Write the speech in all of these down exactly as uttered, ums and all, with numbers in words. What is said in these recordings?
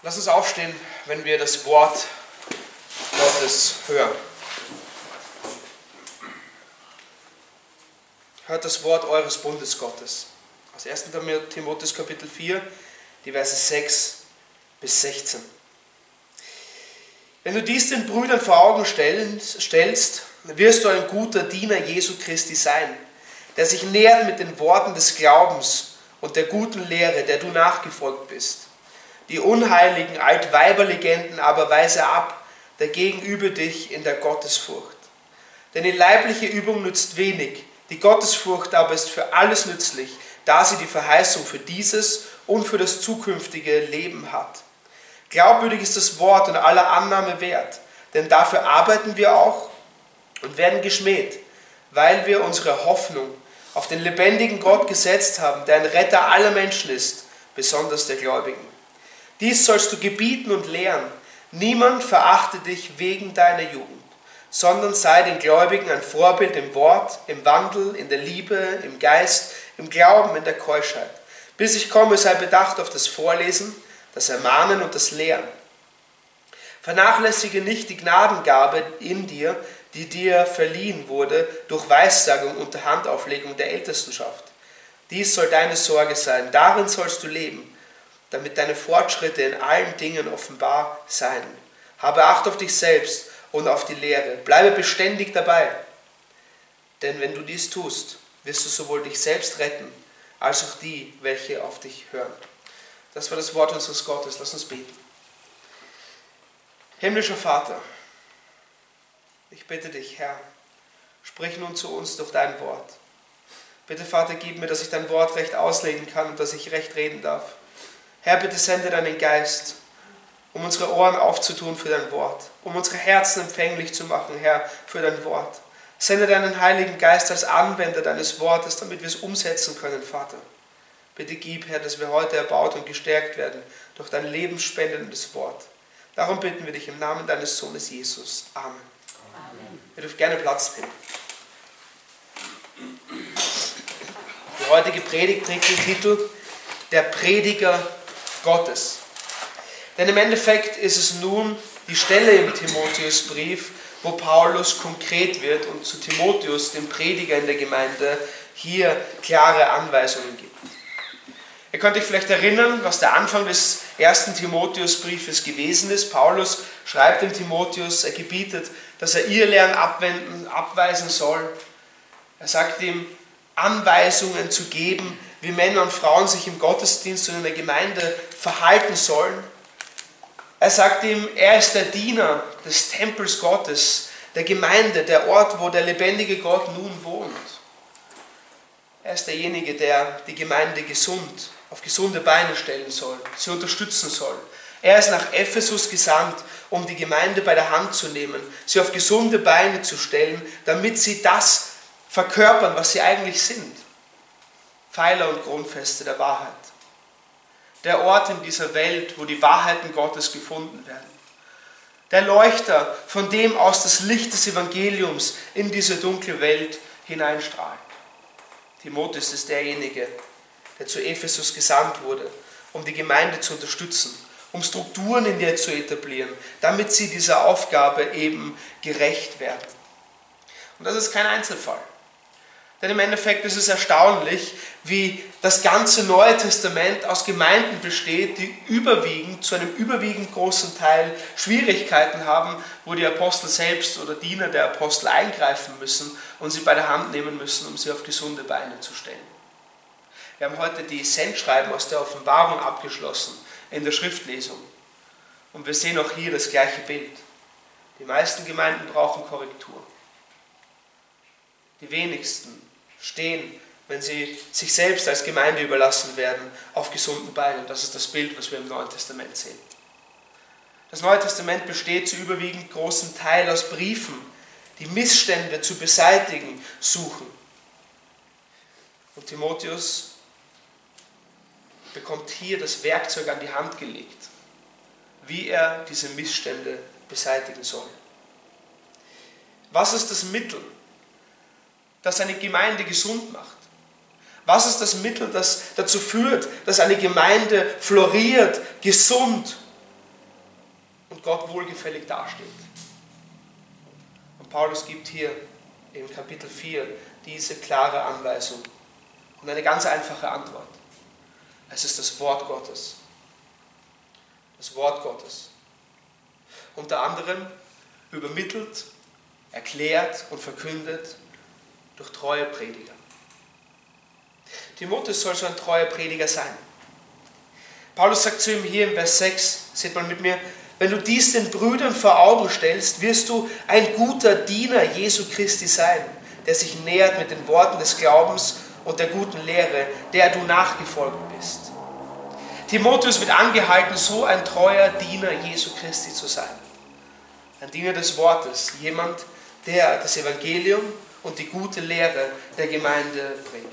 Lass uns aufstehen, wenn wir das Wort Gottes hören. Hört das Wort eures Bundes Gottes. Aus ersten Timotheus Kapitel vier, die Verse sechs bis sechzehn. Wenn du dies den Brüdern vor Augen stellst, wirst du ein guter Diener Jesu Christi sein, der sich nährt mit den Worten des Glaubens und der guten Lehre, der du nachgefolgt bist. Die unheiligen Altweiberlegenden aber weise ab, dagegen übe dich in der Gottesfurcht. Denn die leibliche Übung nützt wenig, die Gottesfurcht aber ist für alles nützlich, da sie die Verheißung für dieses und für das zukünftige Leben hat. Glaubwürdig ist das Wort und aller Annahme wert, denn dafür arbeiten wir auch und werden geschmäht, weil wir unsere Hoffnung auf den lebendigen Gott gesetzt haben, der ein Retter aller Menschen ist, besonders der Gläubigen. Dies sollst du gebieten und lehren. Niemand verachte dich wegen deiner Jugend, sondern sei den Gläubigen ein Vorbild im Wort, im Wandel, in der Liebe, im Geist, im Glauben, in der Keuschheit. Bis ich komme, sei bedacht auf das Vorlesen, das Ermahnen und das Lehren. Vernachlässige nicht die Gnadengabe in dir, die dir verliehen wurde durch Weissagung unter Handauflegung der Ältestenschaft. Dies soll deine Sorge sein, darin sollst du leben, damit deine Fortschritte in allen Dingen offenbar seien. Habe Acht auf dich selbst und auf die Lehre. Bleibe beständig dabei, denn wenn du dies tust, wirst du sowohl dich selbst retten, als auch die, welche auf dich hören. Das war das Wort unseres Gottes. Lass uns beten. Himmlischer Vater, ich bitte dich, Herr, sprich nun zu uns durch dein Wort. Bitte, Vater, gib mir, dass ich dein Wort recht auslegen kann und dass ich recht reden darf. Herr, bitte sende deinen Geist, um unsere Ohren aufzutun für dein Wort, um unsere Herzen empfänglich zu machen, Herr, für dein Wort. Sende deinen Heiligen Geist als Anwender deines Wortes, damit wir es umsetzen können, Vater. Bitte gib, Herr, dass wir heute erbaut und gestärkt werden durch dein lebensspendendes Wort. Darum bitten wir dich im Namen deines Sohnes Jesus. Amen. Amen. Ihr dürft gerne Platz nehmen. Die heutige Predigt trägt den Titel Der Prediger Gottes. Denn im Endeffekt ist es nun die Stelle im Timotheusbrief, wo Paulus konkret wird und zu Timotheus, dem Prediger in der Gemeinde, hier klare Anweisungen gibt. Ihr könnt euch vielleicht erinnern, was der Anfang des ersten Timotheusbriefes gewesen ist. Paulus schreibt dem Timotheus, er gebietet, dass er Irrlehren abwenden, abweisen soll. Er sagt ihm, Anweisungen zu geben, wie Männer und Frauen sich im Gottesdienst und in der Gemeinde verhalten sollen. Er sagt ihm, er ist der Diener des Tempels Gottes, der Gemeinde, der Ort, wo der lebendige Gott nun wohnt. Er ist derjenige, der die Gemeinde gesund, auf gesunde Beine stellen soll, sie unterstützen soll. Er ist nach Ephesus gesandt, um die Gemeinde bei der Hand zu nehmen, sie auf gesunde Beine zu stellen, damit sie das verkörpern, was sie eigentlich sind. Pfeiler und Grundfeste der Wahrheit. Der Ort in dieser Welt, wo die Wahrheiten Gottes gefunden werden. Der Leuchter, von dem aus das Licht des Evangeliums in diese dunkle Welt hineinstrahlt. Timotheus ist derjenige, der zu Ephesus gesandt wurde, um die Gemeinde zu unterstützen, um Strukturen in ihr zu etablieren, damit sie dieser Aufgabe eben gerecht werden. Und das ist kein Einzelfall. Denn im Endeffekt ist es erstaunlich, wie das ganze Neue Testament aus Gemeinden besteht, die überwiegend, zu einem überwiegend großen Teil Schwierigkeiten haben, wo die Apostel selbst oder Diener der Apostel eingreifen müssen und sie bei der Hand nehmen müssen, um sie auf gesunde Beine zu stellen. Wir haben heute die Sendschreiben aus der Offenbarung abgeschlossen in der Schriftlesung. Und wir sehen auch hier das gleiche Bild. Die meisten Gemeinden brauchen Korrektur. Die wenigsten stehen, wenn sie sich selbst als Gemeinde überlassen werden, auf gesunden Beinen. Das ist das Bild, was wir im Neuen Testament sehen. Das Neue Testament besteht zu überwiegend großem Teil aus Briefen, die Missstände zu beseitigen suchen. Und Timotheus bekommt hier das Werkzeug an die Hand gelegt, wie er diese Missstände beseitigen soll. Was ist das Mittel, das eine Gemeinde gesund macht? Was ist das Mittel, das dazu führt, dass eine Gemeinde floriert, gesund und Gott wohlgefällig dasteht. Und Paulus gibt hier im Kapitel vier diese klare Anweisung und eine ganz einfache Antwort. Es ist das Wort Gottes. Das Wort Gottes. Unter anderem übermittelt, erklärt und verkündet durch treue Prediger. Timotheus soll so ein treuer Prediger sein. Paulus sagt zu ihm hier im Vers sechs, seht mal mit mir, wenn du dies den Brüdern vor Augen stellst, wirst du ein guter Diener Jesu Christi sein, der sich nähert mit den Worten des Glaubens und der guten Lehre, der du nachgefolgt bist. Timotheus wird angehalten, so ein treuer Diener Jesu Christi zu sein. Ein Diener des Wortes, jemand, der das Evangelium und die gute Lehre der Gemeinde bringt.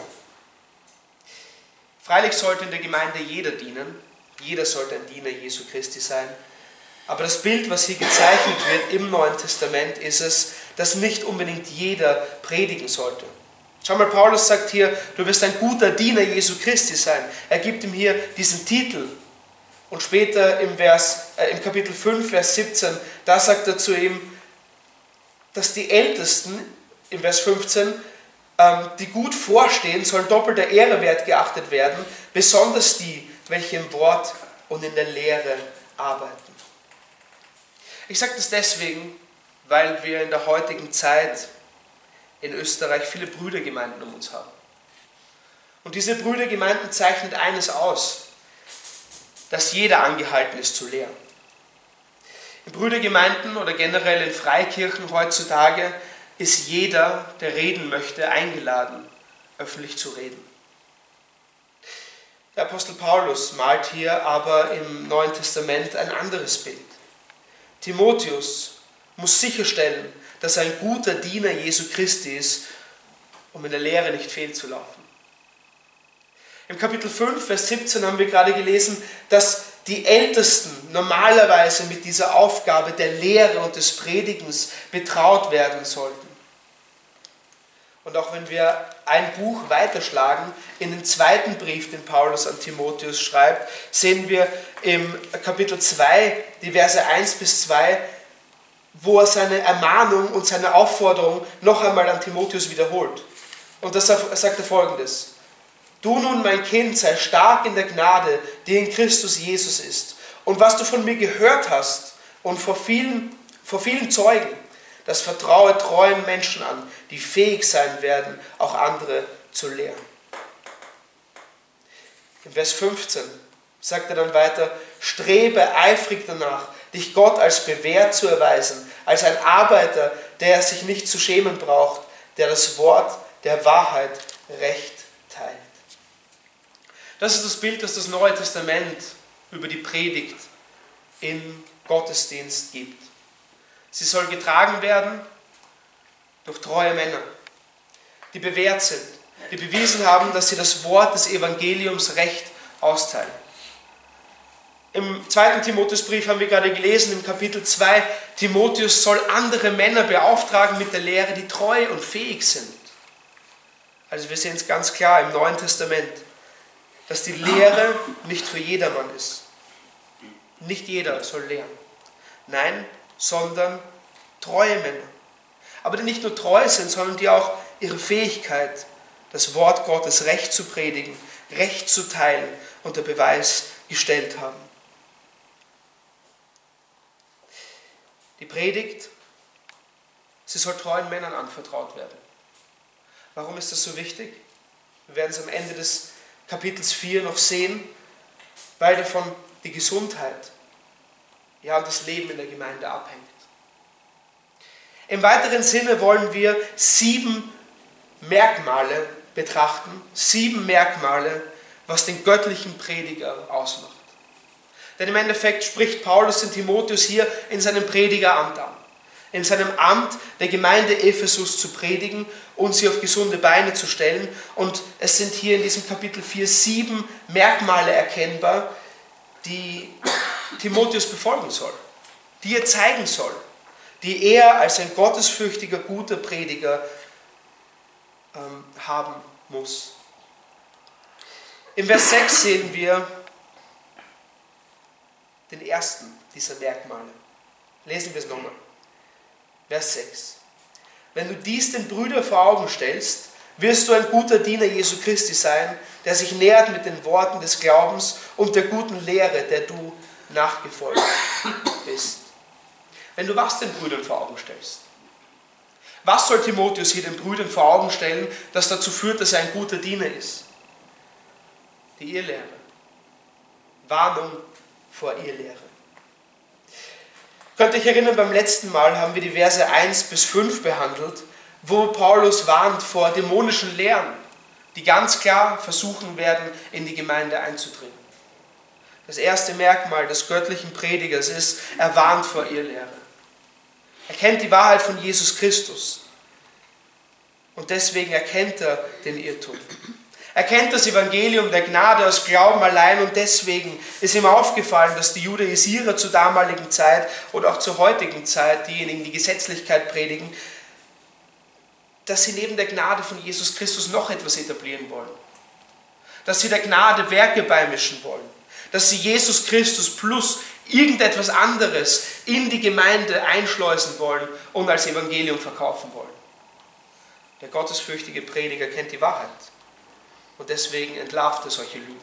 Freilich sollte in der Gemeinde jeder dienen, jeder sollte ein Diener Jesu Christi sein, aber das Bild, was hier gezeichnet wird im Neuen Testament, ist es, dass nicht unbedingt jeder predigen sollte. Schau mal, Paulus sagt hier, du wirst ein guter Diener Jesu Christi sein. Er gibt ihm hier diesen Titel. Und später im, Vers, äh, im Kapitel fünf, Vers siebzehn, da sagt er zu ihm, dass die Ältesten, im Vers fünfzehn, ähm, die gut vorstehen, sollen doppelter Ehre wert geachtet werden, besonders die, welche im Wort und in der Lehre arbeiten. Ich sage das deswegen, weil wir in der heutigen Zeit in Österreich viele Brüdergemeinden um uns haben. Und diese Brüdergemeinden zeichnet eines aus, dass jeder angehalten ist zu lehren. In Brüdergemeinden oder generell in Freikirchen heutzutage ist jeder, der reden möchte, eingeladen, öffentlich zu reden. Der Apostel Paulus malt hier aber im Neuen Testament ein anderes Bild. Timotheus muss sicherstellen, dass er ein guter Diener Jesu Christi ist, um in der Lehre nicht fehlzulaufen. Im Kapitel fünf, Vers siebzehn haben wir gerade gelesen, dass die Ältesten normalerweise mit dieser Aufgabe der Lehre und des Predigens betraut werden sollten. Und auch wenn wir ein Buch weiterschlagen, in den zweiten Brief, den Paulus an Timotheus schreibt, sehen wir im Kapitel zwei, die Verse eins bis zwei, wo er seine Ermahnung und seine Aufforderung noch einmal an Timotheus wiederholt. Und da sagt er Folgendes: Du nun, mein Kind, sei stark in der Gnade, die in Christus Jesus ist. Und was du von mir gehört hast und vor vielen, vor vielen Zeugen, das vertraue treuen Menschen an, die fähig sein werden, auch andere zu lehren. Im Vers fünfzehn sagt er dann weiter: Strebe eifrig danach, dich Gott als bewährt zu erweisen, als ein Arbeiter, der sich nicht zu schämen braucht, der das Wort der Wahrheit recht teilt. Das ist das Bild, das das Neue Testament über die Predigt im Gottesdienst gibt. Sie soll getragen werden durch treue Männer, die bewährt sind, die bewiesen haben, dass sie das Wort des Evangeliums recht austeilen. Im zweiten Timotheusbrief haben wir gerade gelesen, im Kapitel zwei, Timotheus soll andere Männer beauftragen mit der Lehre, die treu und fähig sind. Also wir sehen es ganz klar im Neuen Testament, dass die Lehre nicht für jedermann ist. Nicht jeder soll lehren. Nein, sondern treue Männer. Aber die nicht nur treu sind, sondern die auch ihre Fähigkeit, das Wort Gottes recht zu predigen, recht zu teilen, unter Beweis gestellt haben. Die Predigt, sie soll treuen Männern anvertraut werden. Warum ist das so wichtig? Wir werden es am Ende des Kapitels vier noch sehen, weil davon die Gesundheit, ja, und das Leben in der Gemeinde abhängt. Im weiteren Sinne wollen wir sieben Merkmale betrachten, sieben Merkmale, was den göttlichen Prediger ausmacht. Denn im Endeffekt spricht Paulus den Timotheus hier in seinem Predigeramt an. In seinem Amt der Gemeinde Ephesus zu predigen und sie auf gesunde Beine zu stellen. Und es sind hier in diesem Kapitel vier sieben Merkmale erkennbar, die Timotheus befolgen soll, die er zeigen soll, die er als ein gottesfürchtiger, guter Prediger ähm, haben muss. Im Vers sechs sehen wir, den ersten dieser Merkmale. Lesen wir es nochmal. Vers sechs. Wenn du dies den Brüdern vor Augen stellst, wirst du ein guter Diener Jesu Christi sein, der sich nährt mit den Worten des Glaubens und der guten Lehre, der du nachgefolgt bist. Wenn du was den Brüdern vor Augen stellst? Was soll Timotheus hier den Brüdern vor Augen stellen, das dazu führt, dass er ein guter Diener ist? Die Irrlehre. Warnung vor Irrlehre. Könnt ihr euch erinnern, beim letzten Mal haben wir die Verse eins bis fünf behandelt, wo Paulus warnt vor dämonischen Lehren, die ganz klar versuchen werden, in die Gemeinde einzudringen. Das erste Merkmal des göttlichen Predigers ist, er warnt vor Irrlehre. Er kennt die Wahrheit von Jesus Christus und deswegen erkennt er den Irrtum. Er kennt das Evangelium der Gnade aus Glauben allein und deswegen ist ihm aufgefallen, dass die Judaisierer zur damaligen Zeit oder auch zur heutigen Zeit, diejenigen, die Gesetzlichkeit predigen, dass sie neben der Gnade von Jesus Christus noch etwas etablieren wollen. Dass sie der Gnade Werke beimischen wollen. Dass sie Jesus Christus plus irgendetwas anderes in die Gemeinde einschleusen wollen und als Evangelium verkaufen wollen. Der gottesfürchtige Prediger kennt die Wahrheit und deswegen entlarvt er solche Lügen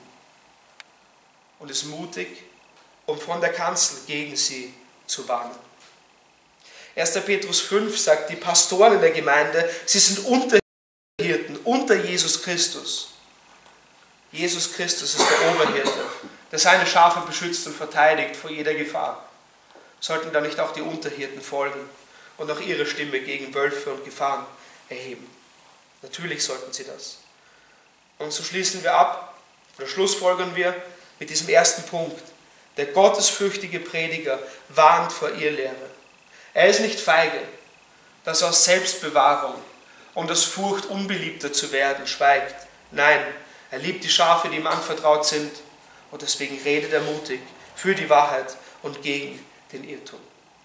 und ist mutig, um von der Kanzel gegen sie zu warnen. erster Petrus fünf sagt, die Pastoren in der Gemeinde, sie sind Unterhirten, unter Jesus Christus. Jesus Christus ist der Oberhirte, der seine Schafe beschützt und verteidigt vor jeder Gefahr. Sollten da nicht auch die Unterhirten folgen und auch ihre Stimme gegen Wölfe und Gefahren erheben? Natürlich sollten sie das. Und so schließen wir ab, oder schlussfolgern wir mit diesem ersten Punkt. Der gottesfürchtige Prediger warnt vor Irrlehre. Er ist nicht feige, dass er aus Selbstbewahrung und aus Furcht, unbeliebter zu werden, schweigt. Nein, er liebt die Schafe, die ihm anvertraut sind und deswegen redet er mutig für die Wahrheit und gegen den Irrtum.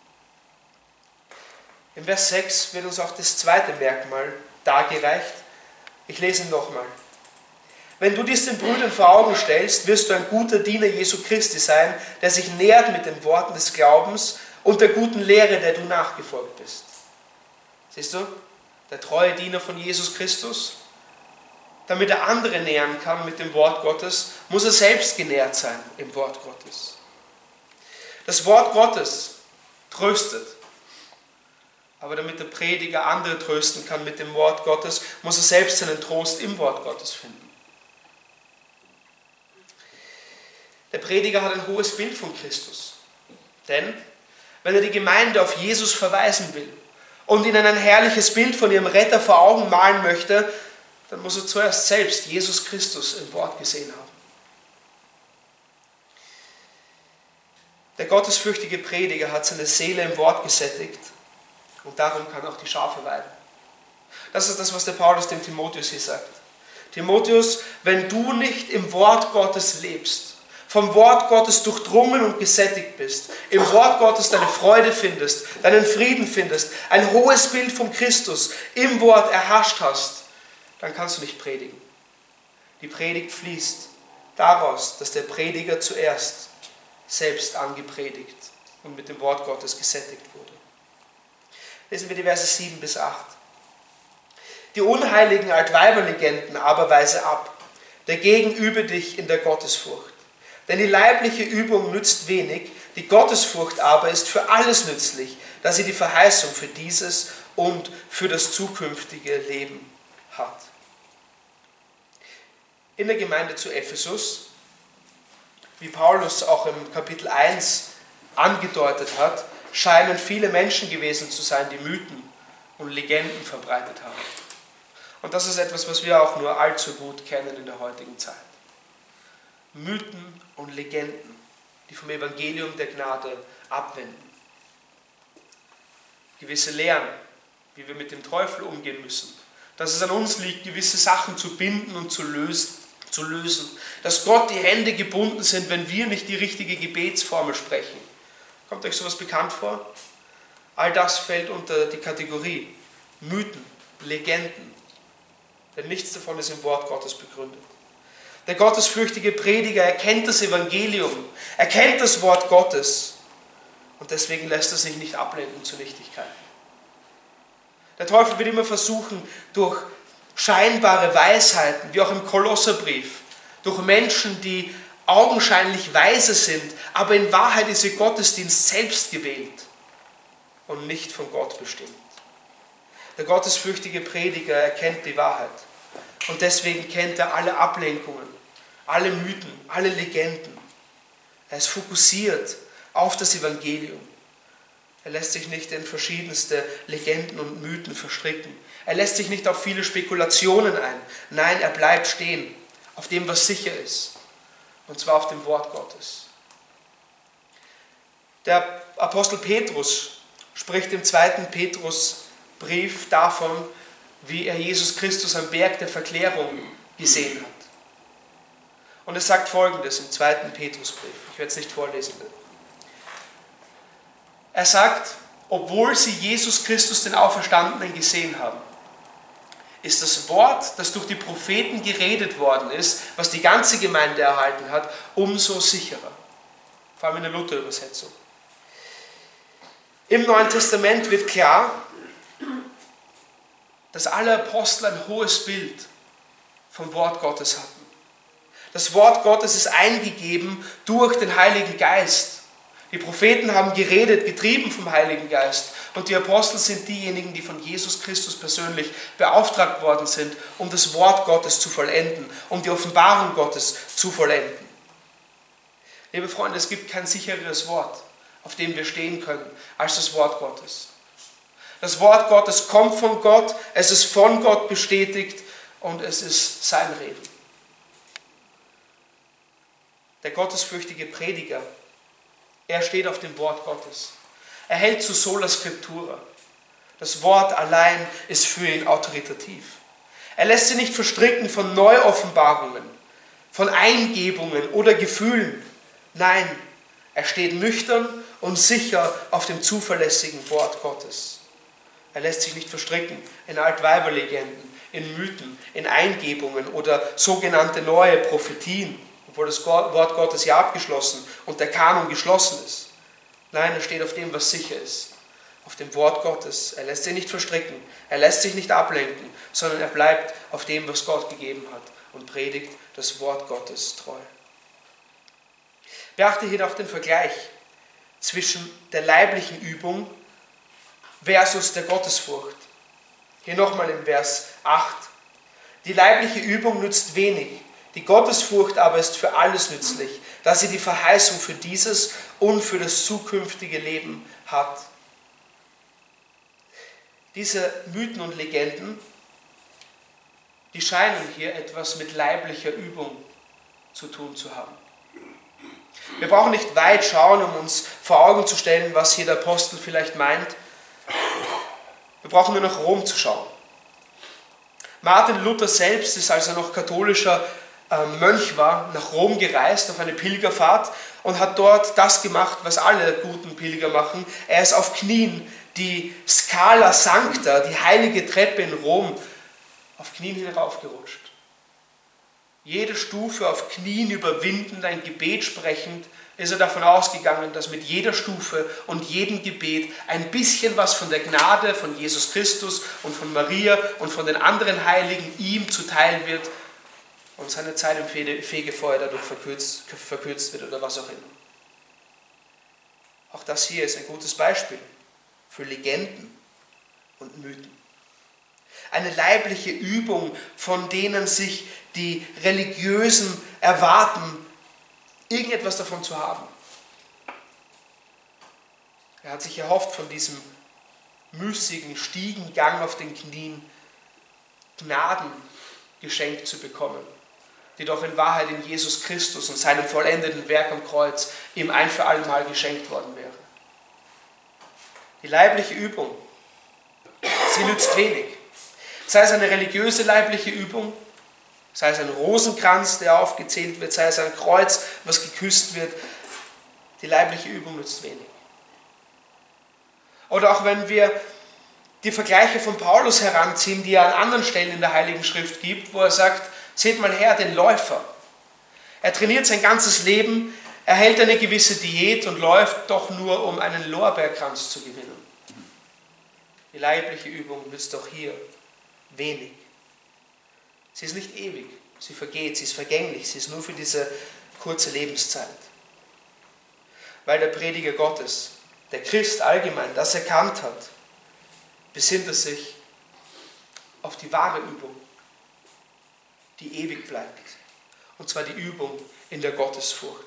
Im Vers sechs wird uns auch das zweite Merkmal dargereicht. Ich lese ihn nochmal. Wenn du dies den Brüdern vor Augen stellst, wirst du ein guter Diener Jesu Christi sein, der sich nährt mit den Worten des Glaubens und der guten Lehre, der du nachgefolgt bist. Siehst du, der treue Diener von Jesus Christus, damit er andere nähern kann mit dem Wort Gottes, muss er selbst genährt sein im Wort Gottes. Das Wort Gottes tröstet. Aber damit der Prediger andere trösten kann mit dem Wort Gottes, muss er selbst seinen Trost im Wort Gottes finden. Der Prediger hat ein hohes Bild von Christus. Denn wenn er die Gemeinde auf Jesus verweisen will und ihnen ein herrliches Bild von ihrem Retter vor Augen malen möchte, dann muss er zuerst selbst Jesus Christus im Wort gesehen haben. Der gottesfürchtige Prediger hat seine Seele im Wort gesättigt und darum kann auch die Schafe weiden. Das ist das, was der Paulus dem Timotheus hier sagt. Timotheus, wenn du nicht im Wort Gottes lebst, vom Wort Gottes durchdrungen und gesättigt bist, im Wort Gottes deine Freude findest, deinen Frieden findest, ein hohes Bild von Christus im Wort erhascht hast, dann kannst du nicht predigen. Die Predigt fließt daraus, dass der Prediger zuerst selbst angepredigt und mit dem Wort Gottes gesättigt wurde. Lesen wir die Verse sieben bis acht. Die unheiligen Altweiberlegenden aber weise ab, dagegen übe dich in der Gottesfurcht. Denn die leibliche Übung nützt wenig, die Gottesfurcht aber ist für alles nützlich, da sie die Verheißung für dieses und für das zukünftige Leben hat. In der Gemeinde zu Ephesus, wie Paulus auch im Kapitel eins angedeutet hat, scheinen viele Menschen gewesen zu sein, die Mythen und Legenden verbreitet haben. Und das ist etwas, was wir auch nur allzu gut kennen in der heutigen Zeit. Mythen und Legenden, die vom Evangelium der Gnade abwenden. Gewisse Lehren, wie wir mit dem Teufel umgehen müssen. Dass es an uns liegt, gewisse Sachen zu binden und zu lösen. Zu lösen. Dass Gott die Hände gebunden sind, wenn wir nicht die richtige Gebetsformel sprechen. Kommt euch sowas bekannt vor? All das fällt unter die Kategorie Mythen, Legenden. Denn nichts davon ist im Wort Gottes begründet. Der gottesfürchtige Prediger erkennt das Evangelium, erkennt das Wort Gottes und deswegen lässt er sich nicht ablenken zu Nichtigkeiten. Der Teufel wird immer versuchen, durch scheinbare Weisheiten, wie auch im Kolosserbrief, durch Menschen, die augenscheinlich weise sind, aber in Wahrheit ist ihr Gottesdienst selbst gewählt und nicht von Gott bestimmt. Der gottesfürchtige Prediger erkennt die Wahrheit und deswegen kennt er alle Ablenkungen, alle Mythen, alle Legenden. Er ist fokussiert auf das Evangelium. Er lässt sich nicht in verschiedenste Legenden und Mythen verstricken. Er lässt sich nicht auf viele Spekulationen ein. Nein, er bleibt stehen auf dem, was sicher ist. Und zwar auf dem Wort Gottes. Der Apostel Petrus spricht im zweiten Petrusbrief davon, wie er Jesus Christus am Berg der Verklärung gesehen hat. Und er sagt Folgendes im zweiten Petrusbrief. Ich werde es nicht vorlesen. Er sagt, obwohl sie Jesus Christus, den Auferstandenen, gesehen haben, ist das Wort, das durch die Propheten geredet worden ist, was die ganze Gemeinde erhalten hat, umso sicherer. Vor allem in der Luther-Übersetzung. Im Neuen Testament wird klar, dass alle Apostel ein hohes Bild vom Wort Gottes hatten. Das Wort Gottes ist eingegeben durch den Heiligen Geist. Die Propheten haben geredet, getrieben vom Heiligen Geist. Und die Apostel sind diejenigen, die von Jesus Christus persönlich beauftragt worden sind, um das Wort Gottes zu vollenden, um die Offenbarung Gottes zu vollenden. Liebe Freunde, es gibt kein sichereres Wort, auf dem wir stehen können, als das Wort Gottes. Das Wort Gottes kommt von Gott, es ist von Gott bestätigt und es ist sein Reden. Der gottesfürchtige Prediger, er steht auf dem Wort Gottes. Er hält zu sola scriptura. Das Wort allein ist für ihn autoritativ. Er lässt sich nicht verstricken von Neuoffenbarungen, von Eingebungen oder Gefühlen. Nein, er steht nüchtern und sicher auf dem zuverlässigen Wort Gottes. Er lässt sich nicht verstricken in Altweiberlegenden, in Mythen, in Eingebungen oder sogenannte neue Prophetien, obwohl das Wort Gottes ja abgeschlossen und der Kanon geschlossen ist. Nein, er steht auf dem, was sicher ist, auf dem Wort Gottes. Er lässt sich nicht verstricken, er lässt sich nicht ablenken, sondern er bleibt auf dem, was Gott gegeben hat und predigt das Wort Gottes treu. Beachte hier auch den Vergleich zwischen der leiblichen Übung versus der Gottesfurcht. Hier nochmal im Vers acht. Die leibliche Übung nützt wenig, die Gottesfurcht aber ist für alles nützlich, da sie die Verheißung für dieses und für das zukünftige Leben hat. Diese Mythen und Legenden, die scheinen hier etwas mit leiblicher Übung zu tun zu haben. Wir brauchen nicht weit schauen, um uns vor Augen zu stellen, was hier der Apostel vielleicht meint. Wir brauchen nur nach Rom zu schauen. Martin Luther selbst ist, als er noch katholischer Mönch war, nach Rom gereist auf eine Pilgerfahrt und hat dort das gemacht, was alle guten Pilger machen. Er ist auf Knien die Scala Sancta, die heilige Treppe in Rom, auf Knien hinaufgerutscht. Jede Stufe auf Knien überwindend, ein Gebet sprechend, ist er davon ausgegangen, dass mit jeder Stufe und jedem Gebet ein bisschen was von der Gnade von Jesus Christus und von Maria und von den anderen Heiligen ihm zuteil wird und seine Zeit im Fegefeuer dadurch verkürzt, verkürzt wird oder was auch immer. Auch das hier ist ein gutes Beispiel für Legenden und Mythen. Eine leibliche Übung, von denen sich die Religiösen erwarten, irgendetwas davon zu haben. Er hat sich erhofft, von diesem müßigen Stiegengang auf den Knien Gnaden geschenkt zu bekommen, die doch in Wahrheit in Jesus Christus und seinem vollendeten Werk am Kreuz ihm ein für alle Mal geschenkt worden wäre. Die leibliche Übung, sie nützt wenig. Sei es eine religiöse leibliche Übung, sei es ein Rosenkranz, der aufgezählt wird, sei es ein Kreuz, was geküsst wird. Die leibliche Übung nützt wenig. Oder auch wenn wir die Vergleiche von Paulus heranziehen, die er an anderen Stellen in der Heiligen Schrift gibt, wo er sagt, seht mal her den Läufer, Er trainiert sein ganzes Leben, er hält eine gewisse Diät und läuft doch nur, um einen Lorbeerkranz zu gewinnen. Die leibliche Übung nützt auch hier wenig. Sie ist nicht ewig, sie vergeht, sie ist vergänglich, sie ist nur für diese kurze Lebenszeit. Weil der Prediger Gottes, der Christ allgemein, das erkannt hat, besinnt er sich auf die wahre Übung, die ewig bleibt. Und zwar die Übung in der Gottesfurcht.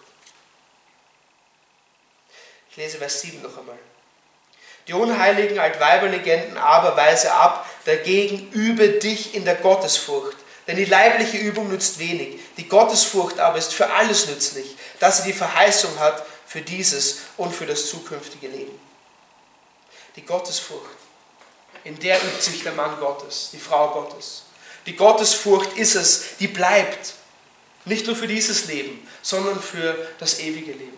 Ich lese Vers sieben noch einmal. Die unheiligen Altweiberlegenden aber weise ab, dagegen übe dich in der Gottesfurcht. Denn die leibliche Übung nützt wenig, die Gottesfurcht aber ist für alles nützlich, dass sie die Verheißung hat für dieses und für das zukünftige Leben. Die Gottesfurcht, in der übt sich der Mann Gottes, die Frau Gottes. Die Gottesfurcht ist es, die bleibt, nicht nur für dieses Leben, sondern für das ewige Leben.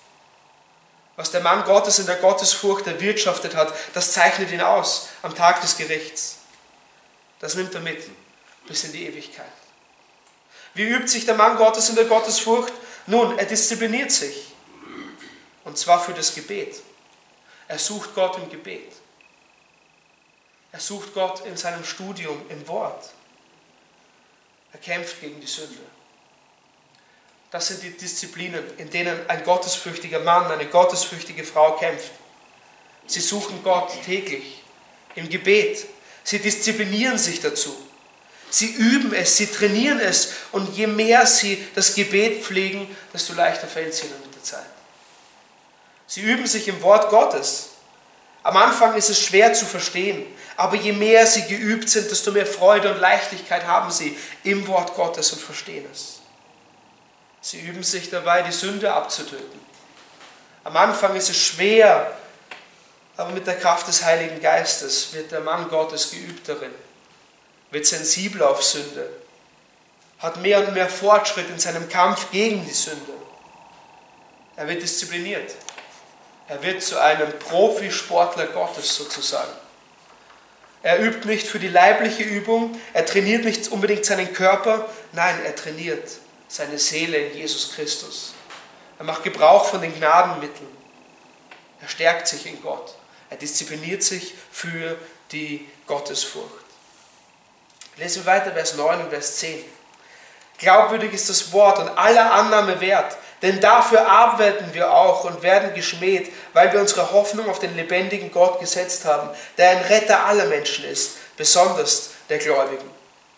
Was der Mann Gottes in der Gottesfurcht erwirtschaftet hat, das zeichnet ihn aus am Tag des Gerichts. Das nimmt er mit bis in die Ewigkeit. Wie übt sich der Mann Gottes in der Gottesfurcht? Nun, er diszipliniert sich. Und zwar für das Gebet. Er sucht Gott im Gebet. Er sucht Gott in seinem Studium, im Wort. Er kämpft gegen die Sünde. Das sind die Disziplinen, in denen ein gottesfürchtiger Mann, eine gottesfürchtige Frau kämpft. Sie suchen Gott täglich im Gebet. Sie disziplinieren sich dazu. Sie üben es, sie trainieren es. Und je mehr sie das Gebet pflegen, desto leichter fällt es ihnen mit der Zeit. Sie üben sich im Wort Gottes. Am Anfang ist es schwer zu verstehen, aber je mehr sie geübt sind, desto mehr Freude und Leichtigkeit haben sie im Wort Gottes und verstehen es. Sie üben sich dabei, die Sünde abzutöten. Am Anfang ist es schwer, aber mit der Kraft des Heiligen Geistes wird der Mann Gottes geübt darin, wird sensibler auf Sünde, hat mehr und mehr Fortschritt in seinem Kampf gegen die Sünde. Er wird diszipliniert. Er wird zu einem Profisportler Gottes sozusagen. Er übt nicht für die leibliche Übung, er trainiert nicht unbedingt seinen Körper, nein, er trainiert seine Seele in Jesus Christus. Er macht Gebrauch von den Gnadenmitteln. Er stärkt sich in Gott. Er diszipliniert sich für die Gottesfurcht. Lesen wir weiter, Vers neun und Vers zehn. Glaubwürdig ist das Wort und aller Annahme wert, denn dafür arbeiten wir auch und werden geschmäht, weil wir unsere Hoffnung auf den lebendigen Gott gesetzt haben, der ein Retter aller Menschen ist, besonders der Gläubigen.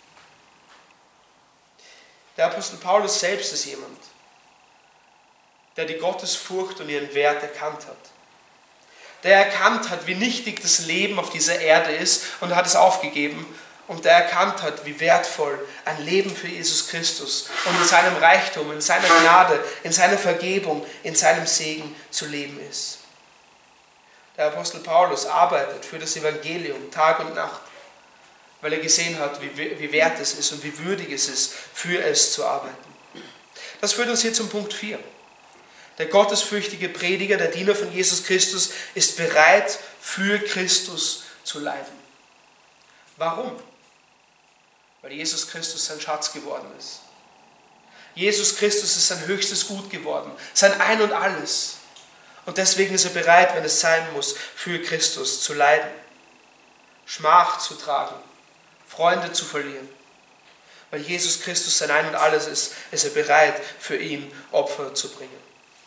Der Apostel Paulus selbst ist jemand, der die Gottesfurcht und ihren Wert erkannt hat. Der erkannt hat, wie nichtig das Leben auf dieser Erde ist und hat es aufgegeben. Und der erkannt hat, wie wertvoll ein Leben für Jesus Christus und in seinem Reichtum, in seiner Gnade, in seiner Vergebung, in seinem Segen zu leben ist. Der Apostel Paulus arbeitet für das Evangelium Tag und Nacht, weil er gesehen hat, wie, wie wert es ist und wie würdig es ist, für es zu arbeiten. Das führt uns hier zum Punkt vier. Der gottesfürchtige Prediger, der Diener von Jesus Christus, ist bereit, für Christus zu leiden. Warum? Weil Jesus Christus sein Schatz geworden ist. Jesus Christus ist sein höchstes Gut geworden, sein Ein und Alles. Und deswegen ist er bereit, wenn es sein muss, für Christus zu leiden, Schmach zu tragen, Freunde zu verlieren. Weil Jesus Christus sein Ein und Alles ist, ist er bereit, für ihn Opfer zu bringen.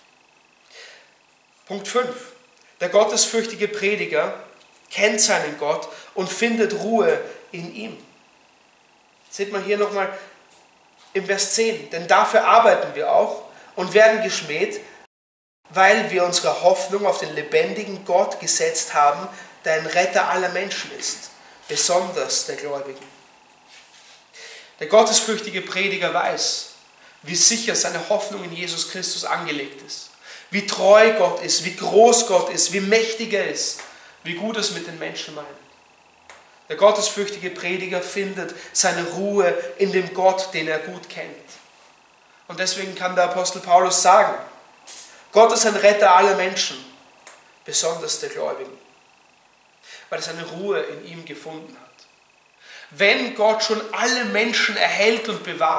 Punkt fünf. Der gottesfürchtige Prediger kennt seinen Gott und findet Ruhe in ihm. Seht mal hier nochmal im Vers zehn. Denn dafür arbeiten wir auch und werden geschmäht, weil wir unsere Hoffnung auf den lebendigen Gott gesetzt haben, der ein Retter aller Menschen ist, besonders der Gläubigen. Der gottesfürchtige Prediger weiß, wie sicher seine Hoffnung in Jesus Christus angelegt ist, wie treu Gott ist, wie groß Gott ist, wie mächtig er ist, wie gut es mit den Menschen meint. Der gottesfürchtige Prediger findet seine Ruhe in dem Gott, den er gut kennt. Und deswegen kann der Apostel Paulus sagen, Gott ist ein Retter aller Menschen, besonders der Gläubigen, weil er seine Ruhe in ihm gefunden hat. Wenn Gott schon alle Menschen erhält und bewahrt,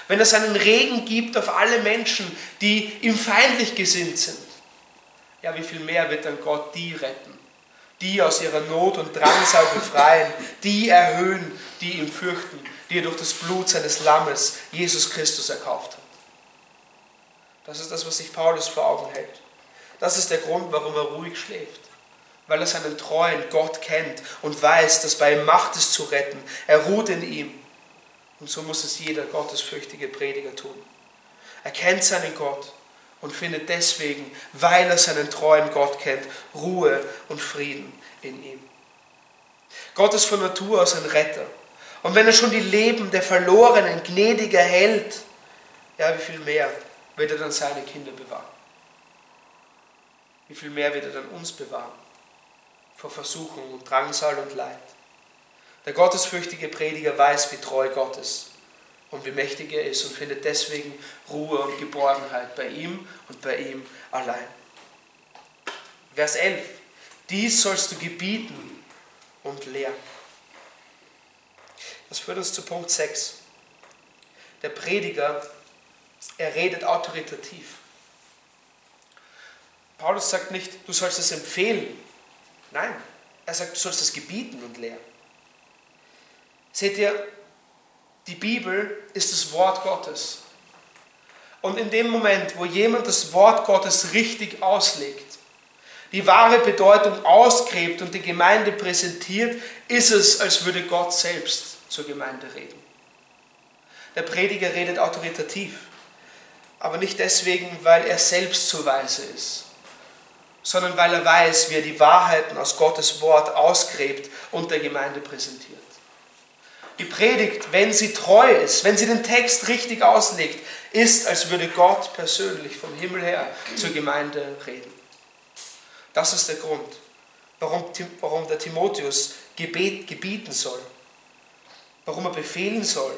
wenn er seinen Regen gibt auf alle Menschen, die ihm feindlich gesinnt sind, ja, wie viel mehr wird dann Gott die retten, die aus ihrer Not und Drangsal befreien, die erhöhen, die ihn fürchten, die er durch das Blut seines Lammes, Jesus Christus, erkauft hat. Das ist das, was sich Paulus vor Augen hält. Das ist der Grund, warum er ruhig schläft. Weil er seinen treuen Gott kennt und weiß, dass bei ihm Macht ist zu retten. Er ruht in ihm. Und so muss es jeder gottesfürchtige Prediger tun. Er kennt seinen Gott und findet deswegen, weil er seinen treuen Gott kennt, Ruhe und Frieden in ihm. Gott ist von Natur aus ein Retter. Und wenn er schon die Leben der Verlorenen gnädig erhält, ja, wie viel mehr wird er dann seine Kinder bewahren? Wie viel mehr wird er dann uns bewahren vor Versuchung und Drangsal und Leid? Der gottesfürchtige Prediger weiß, wie treu Gott ist und wie mächtig er ist und findet deswegen Ruhe und Geborgenheit bei ihm und bei ihm allein. Vers elf. Dies sollst du gebieten und lehren. Das führt uns zu Punkt sechs. Der Prediger, er redet autoritativ. Paulus sagt nicht, du sollst es empfehlen. Nein, er sagt, du sollst es gebieten und lehren. Seht ihr, die Bibel ist das Wort Gottes. Und in dem Moment, wo jemand das Wort Gottes richtig auslegt, die wahre Bedeutung ausgräbt und die Gemeinde präsentiert, ist es, als würde Gott selbst zur Gemeinde reden. Der Prediger redet autoritativ, aber nicht deswegen, weil er selbst so weise ist, sondern weil er weiß, wie er die Wahrheiten aus Gottes Wort ausgräbt und der Gemeinde präsentiert. Die Predigt, wenn sie treu ist, wenn sie den Text richtig auslegt, ist, als würde Gott persönlich vom Himmel her zur Gemeinde reden. Das ist der Grund, warum, warum der Timotheus Gebet gebieten soll, warum er befehlen soll.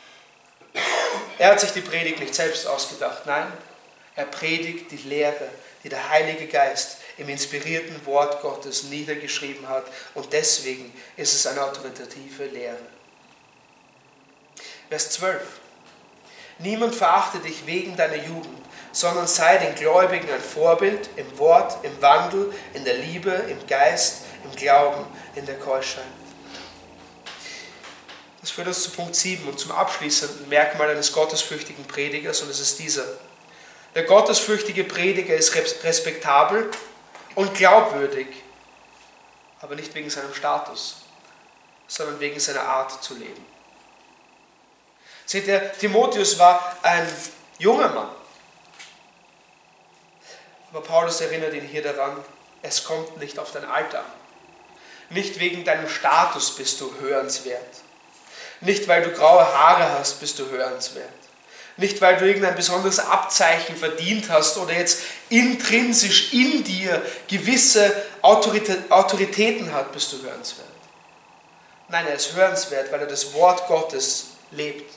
Er hat sich die Predigt nicht selbst ausgedacht, nein, er predigt die Lehre, die der Heilige Geist im inspirierten Wort Gottes niedergeschrieben hat, und deswegen ist es eine autoritative Lehre. Vers zwölf. Niemand verachte dich wegen deiner Jugend, sondern sei den Gläubigen ein Vorbild im Wort, im Wandel, in der Liebe, im Geist, im Glauben, in der Keuschheit. Das führt uns zu Punkt sieben und zum abschließenden Merkmal eines gottesfürchtigen Predigers, und es ist dieser. Der gottesfürchtige Prediger ist respektabel und glaubwürdig, aber nicht wegen seinem Status, sondern wegen seiner Art zu leben. Seht ihr, Timotheus war ein junger Mann. Aber Paulus erinnert ihn hier daran, es kommt nicht auf dein Alter an. Nicht wegen deinem Status bist du hörenswert. Nicht weil du graue Haare hast, bist du hörenswert. Nicht weil du irgendein besonderes Abzeichen verdient hast oder jetzt intrinsisch in dir gewisse Autoritäten hat, bist du hörenswert. Nein, er ist hörenswert, weil er das Wort Gottes lebt.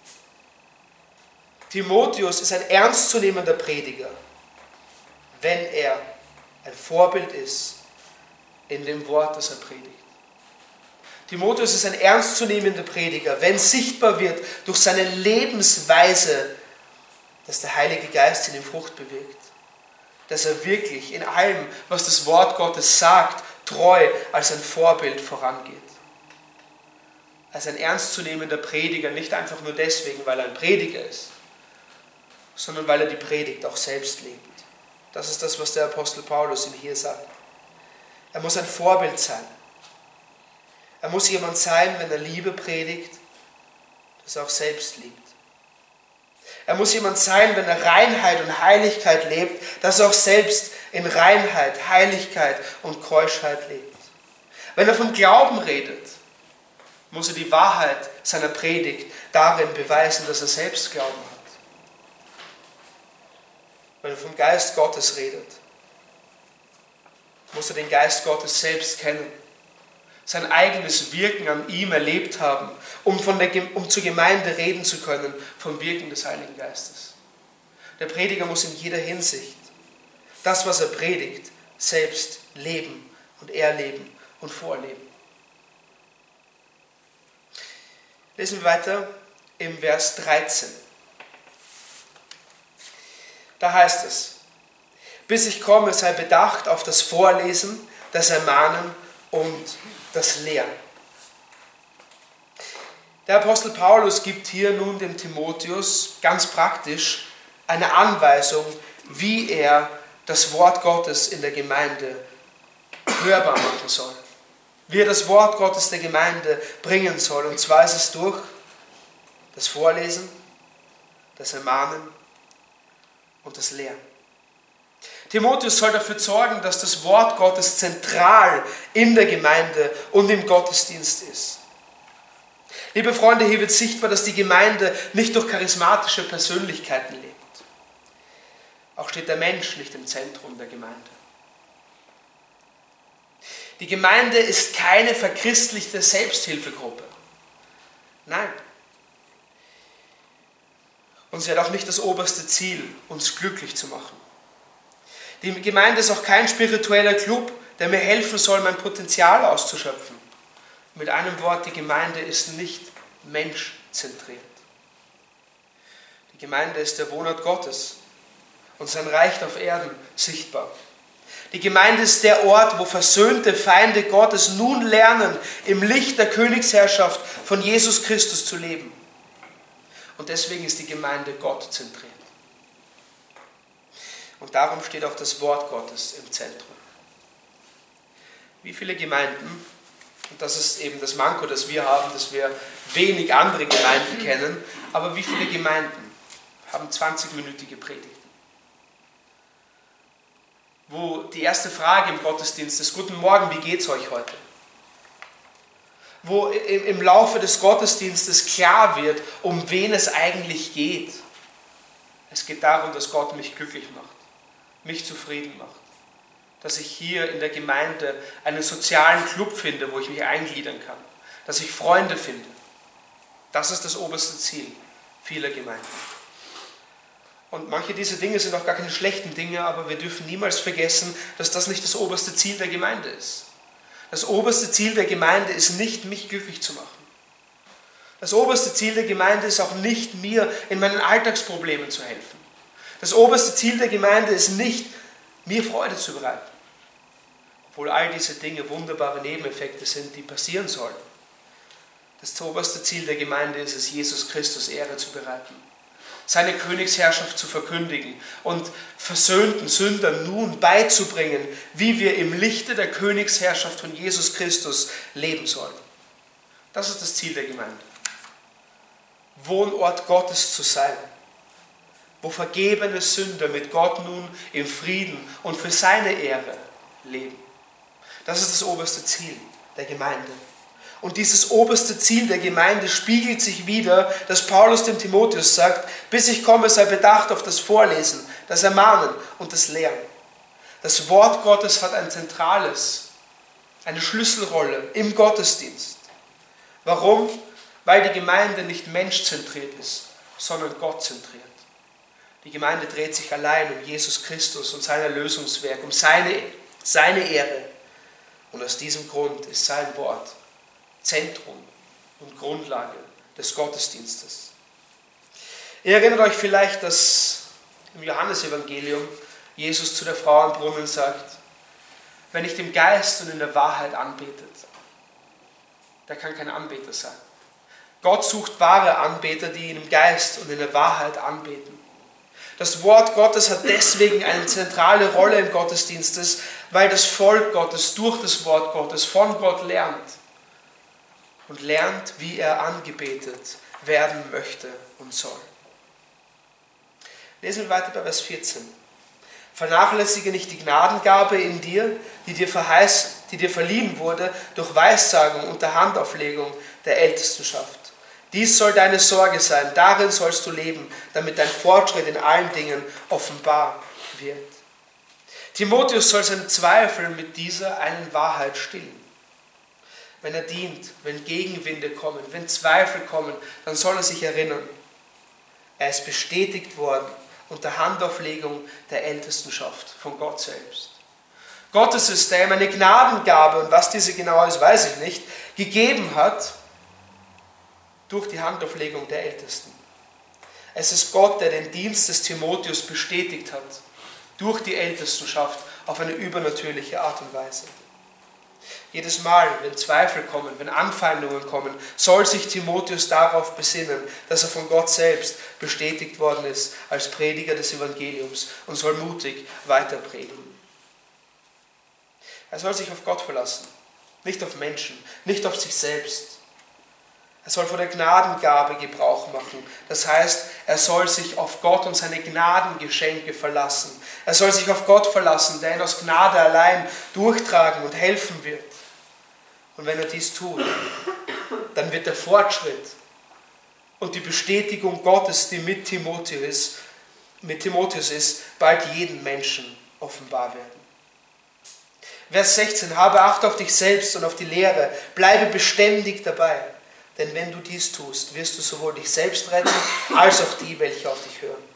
Timotheus ist ein ernstzunehmender Prediger, wenn er ein Vorbild ist in dem Wort, das er predigt. Timotheus ist ein ernstzunehmender Prediger, wenn sichtbar wird durch seine Lebensweise, dass der Heilige Geist in ihm Frucht bewirkt. Dass er wirklich in allem, was das Wort Gottes sagt, treu als ein Vorbild vorangeht. Als ein ernstzunehmender Prediger, nicht einfach nur deswegen, weil er ein Prediger ist, sondern weil er die Predigt auch selbst lebt. Das ist das, was der Apostel Paulus ihm hier sagt. Er muss ein Vorbild sein. Er muss jemand sein, wenn er Liebe predigt, das er auch selbst liebt. Er muss jemand sein, wenn er Reinheit und Heiligkeit lebt, dass er auch selbst in Reinheit, Heiligkeit und Keuschheit lebt. Wenn er vom Glauben redet, muss er die Wahrheit seiner Predigt darin beweisen, dass er selbst Glauben hat. Wenn er vom Geist Gottes redet, muss er den Geist Gottes selbst kennen, sein eigenes Wirken an ihm erlebt haben, um, von der, um zur Gemeinde reden zu können vom Wirken des Heiligen Geistes. Der Prediger muss in jeder Hinsicht das, was er predigt, selbst leben und erleben und vorleben. Lesen wir weiter im Vers dreizehn. Da heißt es: Bis ich komme, sei bedacht auf das Vorlesen, das Ermahnen und das Lehren. Der Apostel Paulus gibt hier nun dem Timotheus ganz praktisch eine Anweisung, wie er das Wort Gottes in der Gemeinde hörbar machen soll. Wie er das Wort Gottes der Gemeinde bringen soll. Und zwar ist es durch das Vorlesen, das Ermahnen und das Lehren. Timotheus soll dafür sorgen, dass das Wort Gottes zentral in der Gemeinde und im Gottesdienst ist. Liebe Freunde, hier wird sichtbar, dass die Gemeinde nicht durch charismatische Persönlichkeiten lebt. Auch steht der Mensch nicht im Zentrum der Gemeinde. Die Gemeinde ist keine verchristlichte Selbsthilfegruppe. Nein. Und sie hat auch nicht das oberste Ziel, uns glücklich zu machen. Die Gemeinde ist auch kein spiritueller Club, der mir helfen soll, mein Potenzial auszuschöpfen. Mit einem Wort, die Gemeinde ist nicht menschzentriert. Die Gemeinde ist der Wohnort Gottes und sein Reich auf Erden sichtbar. Die Gemeinde ist der Ort, wo versöhnte Feinde Gottes nun lernen, im Licht der Königsherrschaft von Jesus Christus zu leben. Und deswegen ist die Gemeinde gottzentriert. Und darum steht auch das Wort Gottes im Zentrum. Wie viele Gemeinden, und das ist eben das Manko, das wir haben, dass wir wenig andere Gemeinden kennen, aber wie viele Gemeinden haben zwanzigminütige Predigten? Wo die erste Frage im Gottesdienst ist: Guten Morgen, wie geht's euch heute? Wo im Laufe des Gottesdienstes klar wird, um wen es eigentlich geht. Es geht darum, dass Gott mich glücklich macht, mich zufrieden macht. Dass ich hier in der Gemeinde einen sozialen Club finde, wo ich mich eingliedern kann. Dass ich Freunde finde. Das ist das oberste Ziel vieler Gemeinden. Und manche dieser Dinge sind auch gar keine schlechten Dinge, aber wir dürfen niemals vergessen, dass das nicht das oberste Ziel der Gemeinde ist. Das oberste Ziel der Gemeinde ist nicht, mich glücklich zu machen. Das oberste Ziel der Gemeinde ist auch nicht, mir in meinen Alltagsproblemen zu helfen. Das oberste Ziel der Gemeinde ist nicht, mir Freude zu bereiten. Obwohl all diese Dinge wunderbare Nebeneffekte sind, die passieren sollen. Das oberste Ziel der Gemeinde ist es, Jesus Christus Ehre zu bereiten. Seine Königsherrschaft zu verkündigen und versöhnten Sündern nun beizubringen, wie wir im Lichte der Königsherrschaft von Jesus Christus leben sollen. Das ist das Ziel der Gemeinde. Wohnort Gottes zu sein, wo vergebene Sünder mit Gott nun im Frieden und für seine Ehre leben. Das ist das oberste Ziel der Gemeinde. Und dieses oberste Ziel der Gemeinde spiegelt sich wider, dass Paulus dem Timotheus sagt: Bis ich komme, sei bedacht auf das Vorlesen, das Ermahnen und das Lehren. Das Wort Gottes hat ein zentrales, eine Schlüsselrolle im Gottesdienst. Warum? Weil die Gemeinde nicht menschzentriert ist, sondern gottzentriert. Die Gemeinde dreht sich allein um Jesus Christus und sein Erlösungswerk, um seine, seine Ehre. Und aus diesem Grund ist sein Wort Zentrum und Grundlage des Gottesdienstes. Ihr erinnert euch vielleicht, dass im Johannesevangelium Jesus zu der Frau am Brunnen sagt: Wer nicht im Geist und in der Wahrheit anbetet, der kann kein Anbeter sein. Gott sucht wahre Anbeter, die ihn im Geist und in der Wahrheit anbeten. Das Wort Gottes hat deswegen eine zentrale Rolle im Gottesdienst, weil das Volk Gottes durch das Wort Gottes von Gott lernt. Und lernt, wie er angebetet werden möchte und soll. Lesen wir weiter bei Vers vierzehn. Vernachlässige nicht die Gnadengabe in dir, die dir, verheiß, die dir verliehen wurde durch Weissagung und der Handauflegung der Ältestenschaft. Dies soll deine Sorge sein, darin sollst du leben, damit dein Fortschritt in allen Dingen offenbar wird. Timotheus soll seine Zweifel mit dieser einen Wahrheit stillen. Wenn er dient, wenn Gegenwinde kommen, wenn Zweifel kommen, dann soll er sich erinnern, er ist bestätigt worden unter Handauflegung der Ältestenschaft von Gott selbst. Gott ist es, der ihm eine Gnadengabe, und was diese genau ist, weiß ich nicht, gegeben hat durch die Handauflegung der Ältesten. Es ist Gott, der den Dienst des Timotheus bestätigt hat, durch die Ältestenschaft auf eine übernatürliche Art und Weise. Jedes Mal, wenn Zweifel kommen, wenn Anfeindungen kommen, soll sich Timotheus darauf besinnen, dass er von Gott selbst bestätigt worden ist als Prediger des Evangeliums und soll mutig weiter predigen. Er soll sich auf Gott verlassen, nicht auf Menschen, nicht auf sich selbst. Er soll von der Gnadengabe Gebrauch machen. Das heißt, er soll sich auf Gott und seine Gnadengeschenke verlassen. Er soll sich auf Gott verlassen, der ihn aus Gnade allein durchtragen und helfen wird. Und wenn er dies tut, dann wird der Fortschritt und die Bestätigung Gottes, die mit Timotheus ist, mit Timotheus ist, bald jedem Menschen offenbar werden. Vers sechzehn, habe Acht auf dich selbst und auf die Lehre, bleibe beständig dabei. Denn wenn du dies tust, wirst du sowohl dich selbst retten, als auch die, welche auf dich hören.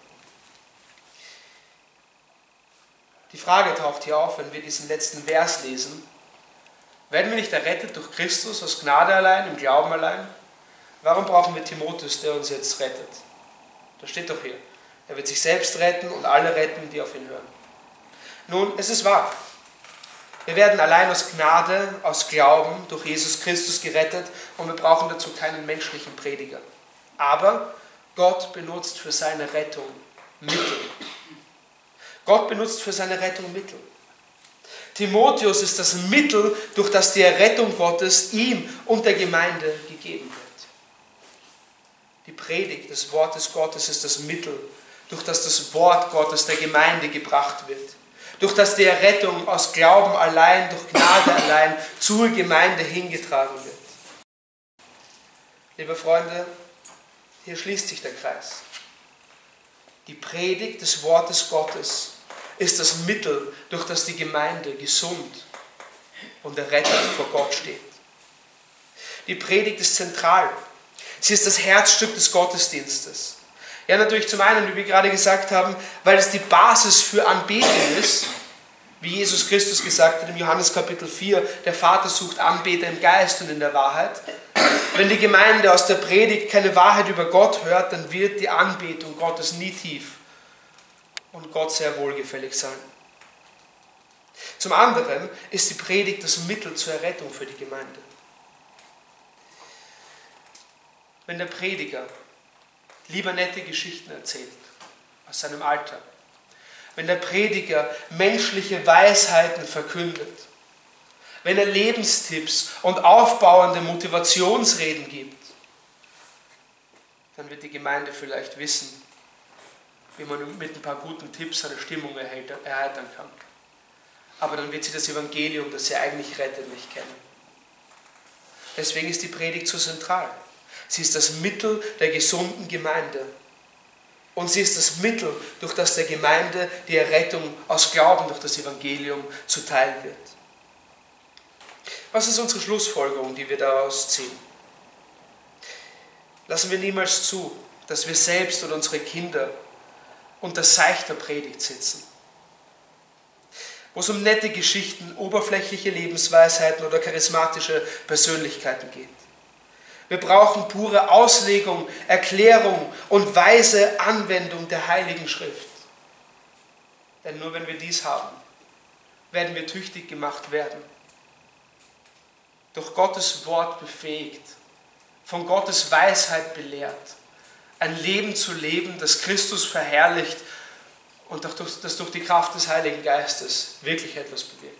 Die Frage taucht hier auf, wenn wir diesen letzten Vers lesen. Werden wir nicht errettet durch Christus, aus Gnade allein, im Glauben allein? Warum brauchen wir Timotheus, der uns jetzt rettet? Das steht doch hier. Er wird sich selbst retten und alle retten, die auf ihn hören. Nun, es ist wahr. Wir werden allein aus Gnade, aus Glauben durch Jesus Christus gerettet und wir brauchen dazu keinen menschlichen Prediger. Aber Gott benutzt für seine Rettung Mittel. Gott benutzt für seine Rettung Mittel. Timotheus ist das Mittel, durch das die Errettung Gottes ihm und der Gemeinde gegeben wird. Die Predigt des Wortes Gottes ist das Mittel, durch das das Wort Gottes der Gemeinde gebracht wird. Durch das die Errettung aus Glauben allein, durch Gnade allein zur Gemeinde hingetragen wird. Liebe Freunde, hier schließt sich der Kreis. Die Predigt des Wortes Gottes ist das Mittel, durch das die Gemeinde gesund und errettet vor Gott steht. Die Predigt ist zentral. Sie ist das Herzstück des Gottesdienstes. Ja, natürlich zum einen, wie wir gerade gesagt haben, weil es die Basis für Anbetung ist, wie Jesus Christus gesagt hat im Johannes Kapitel vier, der Vater sucht Anbeter im Geist und in der Wahrheit. Wenn die Gemeinde aus der Predigt keine Wahrheit über Gott hört, dann wird die Anbetung Gottes nie tief und Gott sehr wohlgefällig sein. Zum anderen ist die Predigt das Mittel zur Errettung für die Gemeinde. Wenn der Prediger lieber nette Geschichten erzählt aus seinem Alltag, wenn der Prediger menschliche Weisheiten verkündet, wenn er Lebenstipps und aufbauende Motivationsreden gibt, dann wird die Gemeinde vielleicht wissen, wie man mit ein paar guten Tipps seine Stimmung erheitern kann. Aber dann wird sie das Evangelium, das sie eigentlich rettet, nicht kennen. Deswegen ist die Predigt so zentral. Sie ist das Mittel der gesunden Gemeinde. Und sie ist das Mittel, durch das der Gemeinde die Errettung aus Glauben durch das Evangelium zuteil wird. Was ist unsere Schlussfolgerung, die wir daraus ziehen? Lassen wir niemals zu, dass wir selbst und unsere Kinder unter seichter Predigt sitzen, wo es um nette Geschichten, oberflächliche Lebensweisheiten oder charismatische Persönlichkeiten geht. Wir brauchen pure Auslegung, Erklärung und weise Anwendung der Heiligen Schrift. Denn nur wenn wir dies haben, werden wir tüchtig gemacht werden. Durch Gottes Wort befähigt, von Gottes Weisheit belehrt, ein Leben zu leben, das Christus verherrlicht und das durch die Kraft des Heiligen Geistes wirklich etwas bewirkt.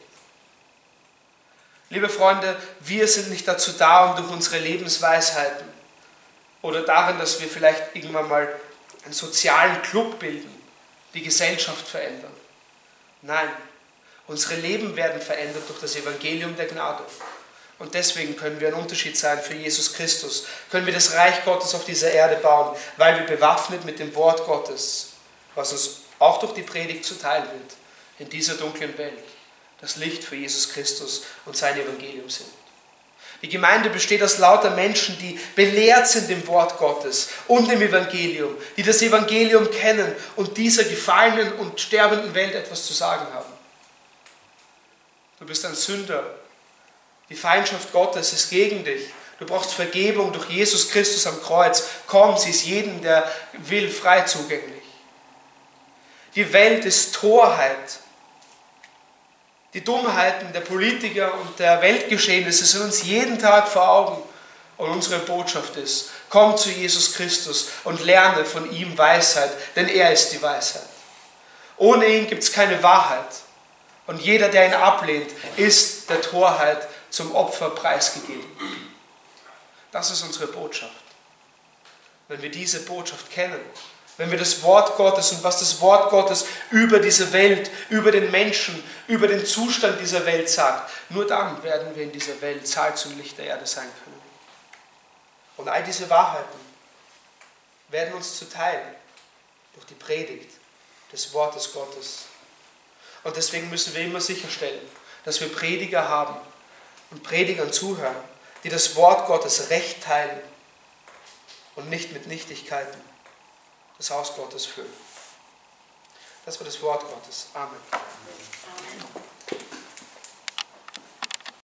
Liebe Freunde, wir sind nicht dazu da, um durch unsere Lebensweisheiten oder darin, dass wir vielleicht irgendwann mal einen sozialen Club bilden, die Gesellschaft verändern. Nein, unsere Leben werden verändert durch das Evangelium der Gnade. Und deswegen können wir ein Unterschied sein für Jesus Christus. Können wir das Reich Gottes auf dieser Erde bauen, weil wir bewaffnet mit dem Wort Gottes, was uns auch durch die Predigt zuteil wird, in dieser dunklen Welt, das Licht für Jesus Christus und sein Evangelium sind. Die Gemeinde besteht aus lauter Menschen, die belehrt sind im Wort Gottes und im Evangelium, die das Evangelium kennen und dieser gefallenen und sterbenden Welt etwas zu sagen haben. Du bist ein Sünder. Die Feindschaft Gottes ist gegen dich. Du brauchst Vergebung durch Jesus Christus am Kreuz. Komm, sie ist jedem, der will, frei zugänglich. Die Welt ist Torheit. Die Dummheiten der Politiker und der Weltgeschehnisse sind uns jeden Tag vor Augen. Und unsere Botschaft ist, komm zu Jesus Christus und lerne von ihm Weisheit, denn er ist die Weisheit. Ohne ihn gibt es keine Wahrheit. Und jeder, der ihn ablehnt, ist der Torheit zum Opfer preisgegeben. Das ist unsere Botschaft. Wenn wir diese Botschaft kennen, wenn wir das Wort Gottes und was das Wort Gottes über diese Welt, über den Menschen, über den Zustand dieser Welt sagt, nur dann werden wir in dieser Welt Salz und Licht der Erde sein können. Und all diese Wahrheiten werden uns zuteil durch die Predigt des Wortes Gottes. Und deswegen müssen wir immer sicherstellen, dass wir Prediger haben und Predigern zuhören, die das Wort Gottes recht teilen und nicht mit Nichtigkeiten das Haus Gottes füllen. Das war das Wort Gottes. Amen. Amen.